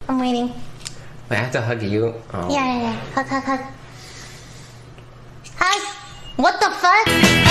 I'm waiting. Wait, I have to hug you. Oh. Yeah. Hug. Hug. What the fuck?